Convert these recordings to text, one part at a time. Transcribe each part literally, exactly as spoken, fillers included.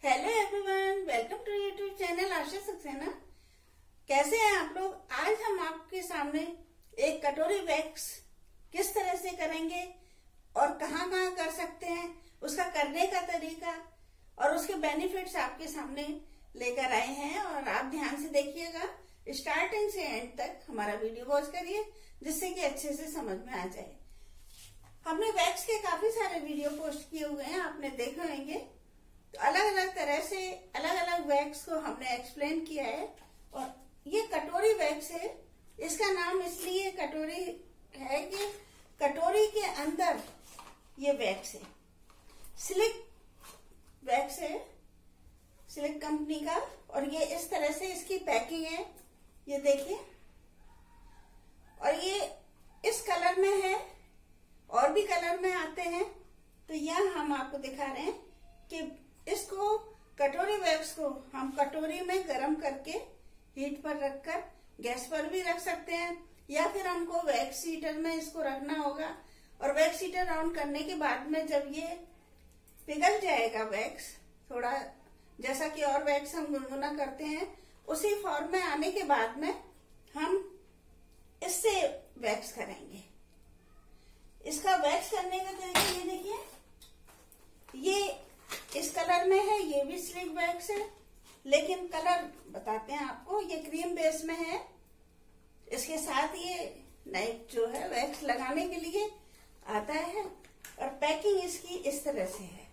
Hello everyone, welcome to YouTube channel Asha Saxena. कैसे हैं आप लोग? आज हम आपके सामने एक कटोरी वैक्स किस तरह से करेंगे और कहाँ कहाँ कर सकते हैं, उसका करने का तरीका और उसके बेनिफिट्स आपके सामने लेकर आए हैं। और आप ध्यान से देखिएगा, स्टार्टिंग से एंड तक हमारा वीडियो वॉच करिए, जिससे कि अच्छे से समझ में आ जाए। हमने वैक्स के काफी सारे वीडियो पोस्ट किए हुए हैं, आपने देखे होंगे। तो अलग अलग तरह से अलग अलग वैक्स को हमने एक्सप्लेन किया है। और ये कटोरी वैक्स है, इसका नाम इसलिए कटोरी है कि कटोरी के अंदर ये वैक्स है। स्लिक वैक्स है, स्लिक कंपनी का। और ये इस तरह से इसकी पैकिंग है, ये देखिए। और ये इस कलर में है, और भी कलर में आते हैं। तो यह हम आपको दिखा रहे हैं कि इसको कटोरी वैक्स को हम कटोरी में गर्म करके हीट पर रखकर गैस पर भी रख सकते हैं, या फिर हमको वैक्स हीटर में इसको रखना होगा। और वैक्स हीटर ऑन करने के बाद में जब ये पिघल जाएगा वैक्स, थोड़ा जैसा कि और वैक्स हम गुनगुना करते हैं, उसी फॉर्म में आने के बाद में हम इससे वैक्स करेंगे। इसका वैक्स करने का तरीका ये देखिए, ये इस कलर में है, ये भी स्लिक वैक्स है, लेकिन कलर बताते हैं आपको। ये क्रीम बेस में है, इसके साथ ये नाइफ जो है वैक्स लगाने के लिए आता है। और पैकिंग इसकी इस तरह से है।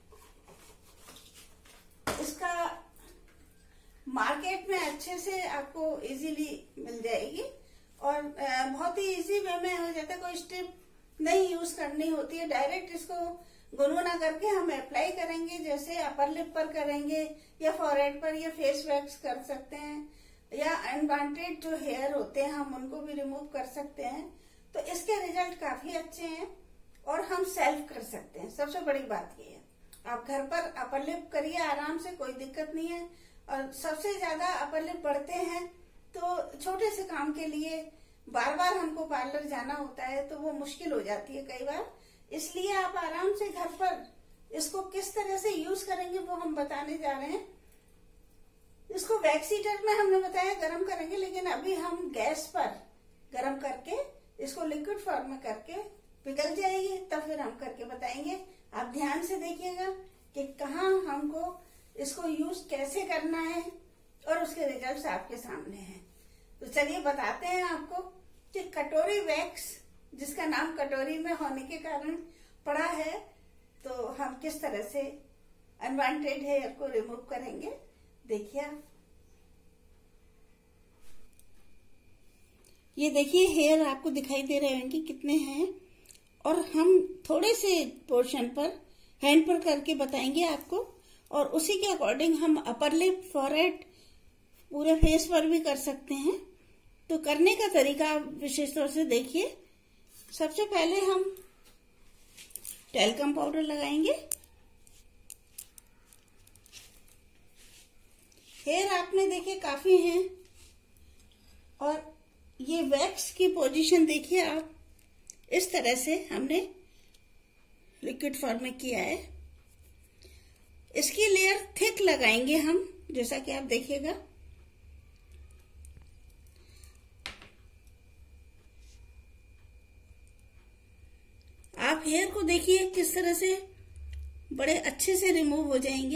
इसका मार्केट में अच्छे से आपको इजीली मिल जाएगी और बहुत ही इजी वे में हो जाता है। कोई स्टेप नहीं यूज करनी होती है, डायरेक्ट इसको गुनगुना करके हम अप्लाई करेंगे। जैसे अपर लिप पर करेंगे या फॉरहेड पर, या फेस वैक्स कर सकते हैं, या अनवांटेड जो हेयर होते हैं हम उनको भी रिमूव कर सकते हैं। तो इसके रिजल्ट काफी अच्छे हैं और हम सेल्फ कर सकते हैं। सबसे बड़ी बात ये है, आप घर पर अपर लिप करिए आराम से, कोई दिक्कत नहीं है। और सबसे ज्यादा अपर लिप बढ़ते हैं तो छोटे से काम के लिए बार बार हमको पार्लर जाना होता है, तो वो मुश्किल हो जाती है कई बार। इसलिए आप आराम से घर पर इसको किस तरह से यूज करेंगे वो हम बताने जा रहे हैं। इसको वैक्स हीटर में हमने बताया गरम करेंगे, लेकिन अभी हम गैस पर गरम करके इसको लिक्विड फॉर्म में करके पिघल जाएगी, तब फिर हम करके बताएंगे। आप ध्यान से देखिएगा कि कहाँ हमको इसको यूज कैसे करना है और उसके रिजल्ट्स आपके सामने हैं। तो चलिए बताते हैं आपको कि कटोरी वैक्स, जिसका नाम कटोरी में होने के कारण पड़ा है, तो हम किस तरह से अनवांटेड हेयर को रिमूव करेंगे। देखिए आप, ये देखिए हेयर आपको दिखाई दे रहे होंगे कितने हैं। और हम थोड़े से पोर्शन पर हैंड पर करके बताएंगे आपको, और उसी के अकॉर्डिंग हम अपर लिप, फॉरहेड, पूरे फेस पर भी कर सकते हैं। तो करने का तरीका विशेष तौर से देखिए। सबसे पहले हम टैल्कम पाउडर लगाएंगे। हेयर आपने देखे काफी हैं, और ये वैक्स की पोजीशन देखिए आप, इस तरह से हमने लिक्विड फॉर्म में किया है। इसकी लेयर थिक लगाएंगे हम, जैसा कि आप देखिएगा। आप हेयर को देखिए किस तरह से बड़े अच्छे से रिमूव हो जाएंगे।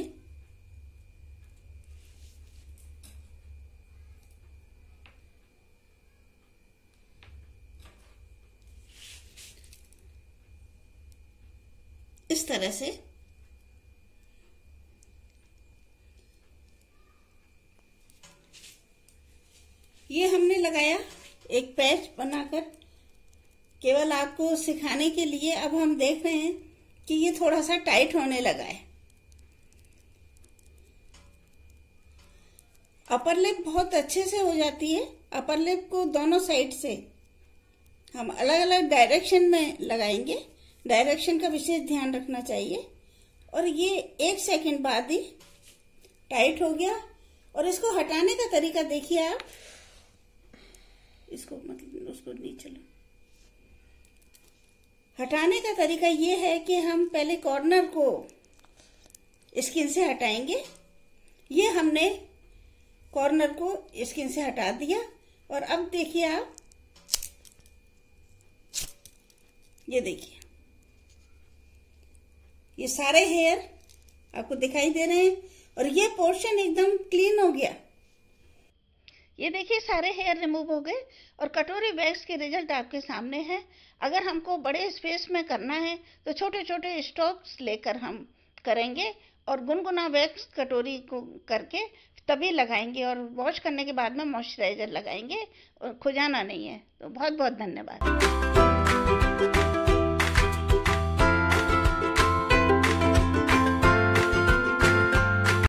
इस तरह से ये हमने लगाया एक पैच बनाकर, केवल आपको सिखाने के लिए। अब हम देख रहे हैं कि ये थोड़ा सा टाइट होने लगा है। अपर लिप बहुत अच्छे से हो जाती है। अपर लिप को दोनों साइड से हम अलग अलग डायरेक्शन में लगाएंगे, डायरेक्शन का विशेष ध्यान रखना चाहिए। और ये एक सेकंड बाद ही टाइट हो गया। और इसको हटाने का तरीका देखिए आप, इसको मतलब उसको नीचे लो। हटाने का तरीका ये है कि हम पहले कॉर्नर को स्किन से हटाएंगे, ये हमने कॉर्नर को स्किन से हटा दिया। और अब देखिए आप, ये देखिए ये सारे हेयर आपको दिखाई दे रहे हैं और ये पोर्शन एकदम क्लीन हो गया। ये देखिए सारे हेयर रिमूव हो गए और कटोरी वैक्स के रिजल्ट आपके सामने है। अगर हमको बड़े स्पेस में करना है तो छोटे छोटे स्ट्रोक्स लेकर हम करेंगे और गुनगुना वैक्स कटोरी को करके तभी लगाएंगे और वॉश करने के बाद में मॉइस्चराइजर लगाएंगे और खुजाना नहीं है। तो बहुत बहुत धन्यवाद।